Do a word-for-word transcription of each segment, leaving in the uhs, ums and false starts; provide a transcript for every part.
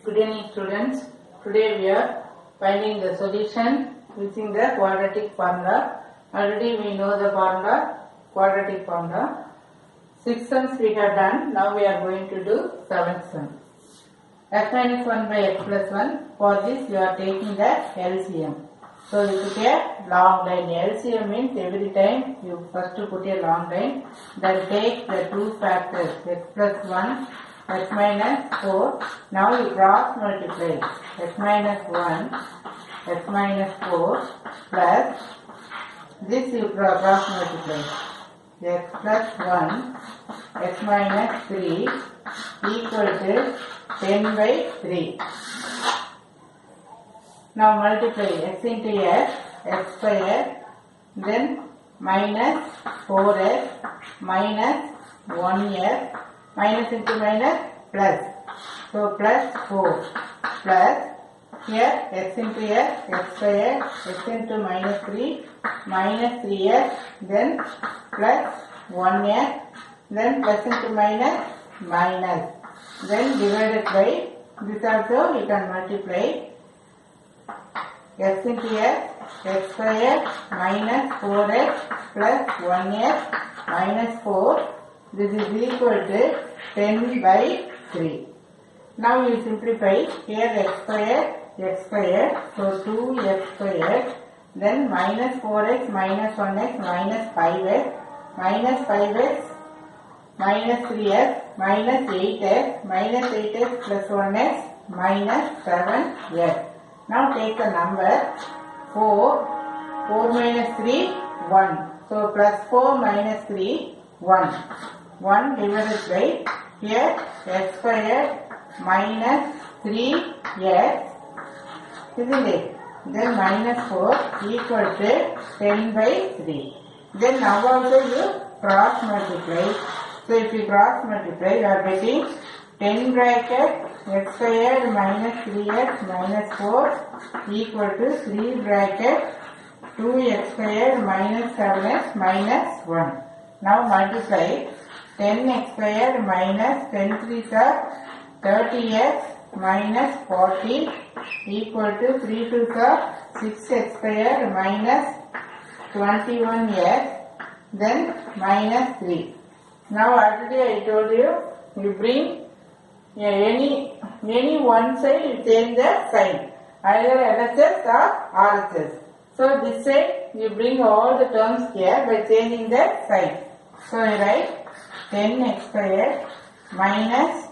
Good evening students. Today we are finding the solution using the quadratic formula. Already we know the formula, quadratic formula. Six sums we have done. Now we are going to do seventh sum. X minus one by x plus one. For this you are taking the L C M. So you put a long line. L C M means every time you first put a long line. Then take the two factors x plus one, x minus four. Now you cross multiply x minus one, x minus four plus this you cross multiply x plus one, x minus three equal to ten by three. Now multiply x into x, x square, then minus four x, minus one x, minus into minus plus. So plus four plus here x into x, x square, x into minus three, minus three x, then plus one x, then plus into minus, minus. Then divided by this also you can multiply x into x, x square, minus four x, plus one x, minus four. This is equal to ten by three. Now you simplify here x square, x square, so two x square, then minus four x, minus one x, minus five x, minus five x, minus three x, minus eight x, minus eight x plus one x, minus seven x. Now take the number four, four minus three, one. So plus four minus three, one. one divided by here x squared minus three x, isn't it? Then minus four equal to ten by three. Then now also you cross multiply. So if you cross multiply, you are getting ten bracket x squared minus three x minus four equal to three bracket two x squared minus seven x minus one. Now multiply ten x squared minus ten threes are thirty x minus forty equal to three twos are six x squared minus twenty-one x, then minus three. Now already I told you, you bring yeah, any any one side you change the sign, either L H S or R H S. So this side you bring all the terms here by changing the sign. So I write ten x squared minus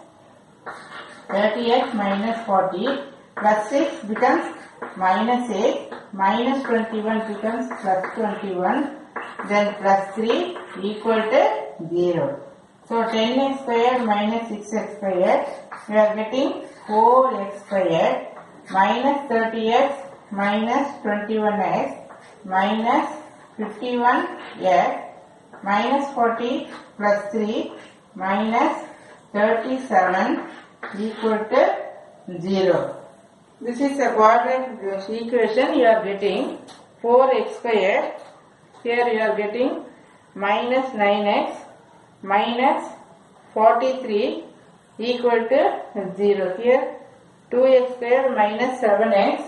thirty x minus forty plus six becomes minus eight, minus twenty-one becomes plus twenty-one, then plus three equal to zero. So ten x squared minus six x squared, we are getting four x squared minus thirty x minus twenty-one x minus fifty-one x minus forty plus three minus thirty-seven equal to zero. This is a quadratic equation. You are getting four x squared. Here you are getting minus nine x minus forty-three equal to zero. Here two x squared minus seven x.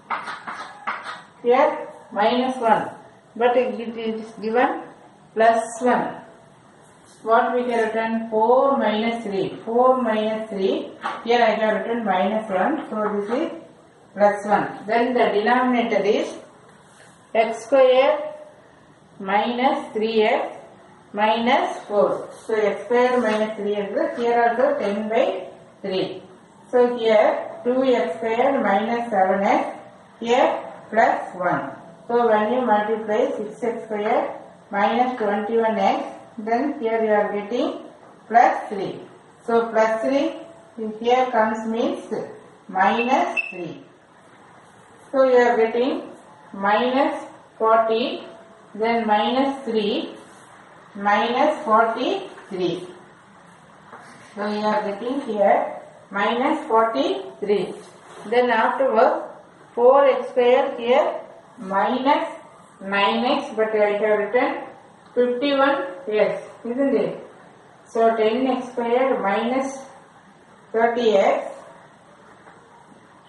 Here minus one. But it is given plus one. What we can written? four minus three. four minus three. Here I have written minus one. So this is plus one. Then the denominator is x squared minus three x minus four. So x squared minus three x. Here also ten by three. So here two x squared minus seven x. Here plus one. So when you multiply six x squared minus twenty-one x, then here you are getting plus three. So plus three here comes means minus three. So you are getting minus forty, then minus three, minus forty-three. So you are getting here minus forty-three. Then afterwards four x squared here minus nine x, but I have written fifty-one x, isn't it? So ten x squared minus thirty x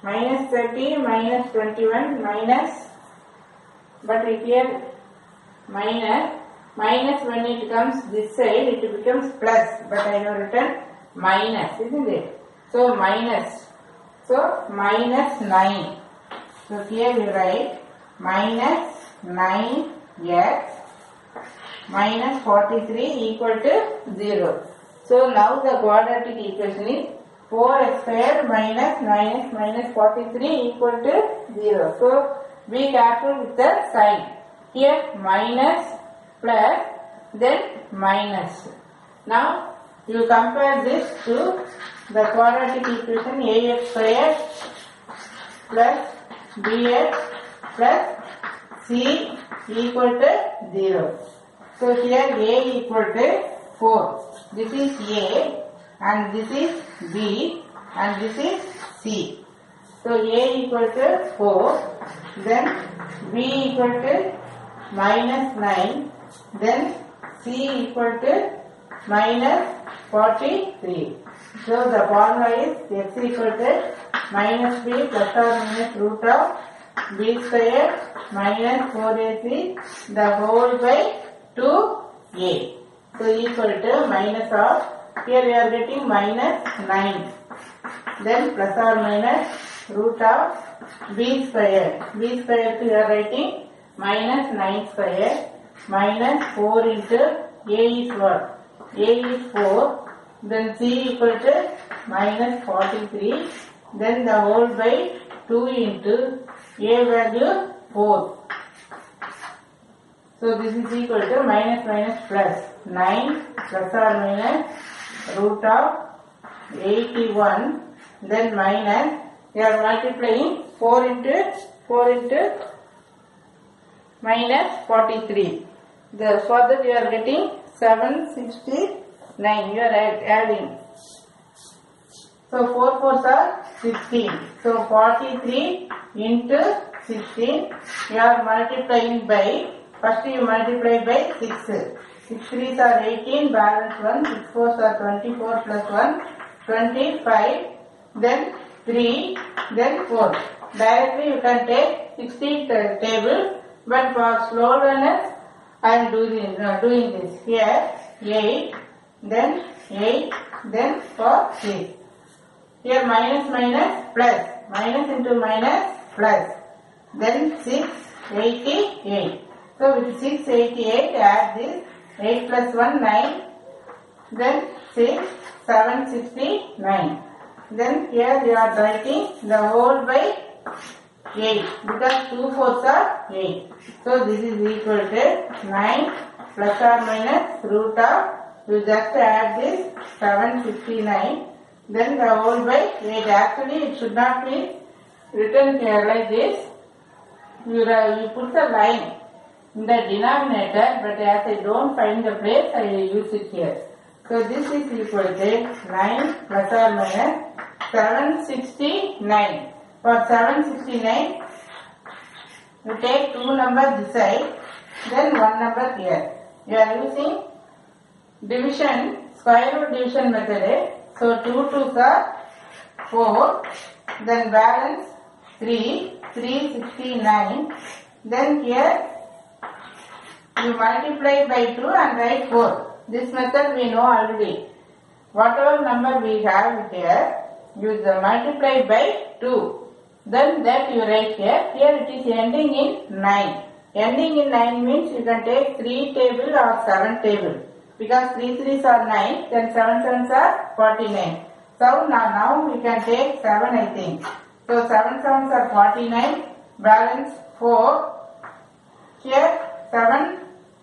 minus thirty, minus twenty-one, minus, but here minus, minus when it comes this side, it becomes plus, but I have written minus, isn't it? So minus, so minus nine. So here we write minus nine x minus forty-three equal to zero. So now the quadratic equation is four x squared minus nine x minus forty-three equal to zero. So be careful with the sign. Here minus plus then minus. Now you compare this to the quadratic equation ax squared plus bx plus c equal to zero. So here a equal to four. This is a and this is b and this is c. So a equal to four, then b equal to minus nine, then c equal to minus forty-three. So the formula is x equal to minus b plus or minus root of b squared minus four a c the whole by two a. So equal to minus of, here we are getting minus nine, then plus or minus root of b squared. b squared we are writing minus nine squared minus four into a is what? A is four, then c equal to minus forty-three, then the whole by two into a value four. So this is equal to minus minus plus nine plus or minus root of eighty-one, then minus, we are multiplying four into four into minus forty-three. The further you are getting seven sixty-nine, you are add, adding. So four fours are sixteen. So forty-three into sixteen, you are multiplying by, first you multiply by six. six threes are eighteen, balance one, six fours are twenty-four plus one, twenty-five, then three, then four. Directly you can take sixteenth table, but for slow learners, I am doing, uh, doing this. Here eight, then eight, then for six. Here minus minus plus, minus into minus plus, then six eighty-eight. So with six eighty-eight, add this, eight plus one, nine, then six, seven sixty-nine. Then here we are writing the whole by eight, because two fours are eight. So this is equal to nine plus or minus root of, you just add this seven fifty-nine, then the whole by eight. Actually it should not be written here like this. You, you put the line in the denominator, but as I don't find the place, I use it here. So this is equal to nine plus or minus seven sixty-nine. For seven sixty-nine, you take two numbers this side, then one number here. You are using division, square root division method. So two twos are four, then balance three, three sixty-nine. Then here you multiply by two and write four. This method we know already. Whatever number we have here, use the multiply by two. Then that you write here. Here it is ending in nine. Ending in nine means you can take three table or seven table. Because three threes are nine, then seven sevens are forty-nine. So now, now we can take seven, I think. So seven sevens are forty-nine, balance four. Here seven,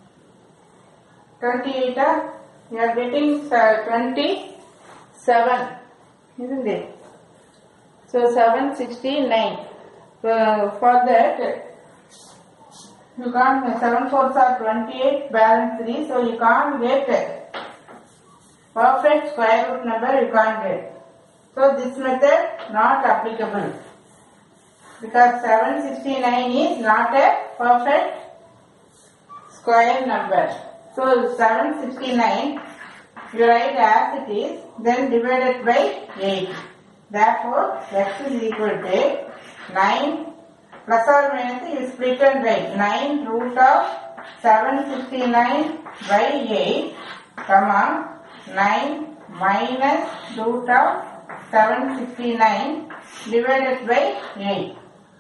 twenty-eight, you are getting twenty-seven, isn't it? So seven sixty-nine. So for that, you can't, seven fours are twenty-eight, balance three, so you can't get perfect square root number, you can't get. So this method not applicable, because seven sixty-nine is not a perfect square number. So seven sixty-nine, you write as it is, then divided by eight. Therefore, x is equal to nine plus or minus you split and write nine root of seven hundred sixty-nine by eight, comma nine minus root of seven hundred sixty-nine divided by eight.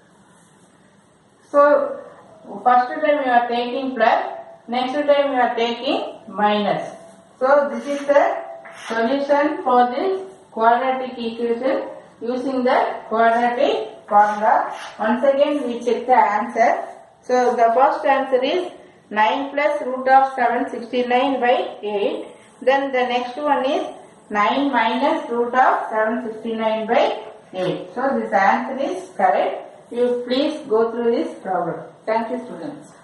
So, first time you are taking plus, next time you are taking minus. So, this is the solution for this quadratic equation using the quadratic formula. Once again we check the answer. So, the first answer is nine plus root of seven hundred sixty-nine by eight. Then the next one is nine minus root of seven hundred sixty-nine by eight. So, this answer is correct. You please go through this problem. Thank you, students.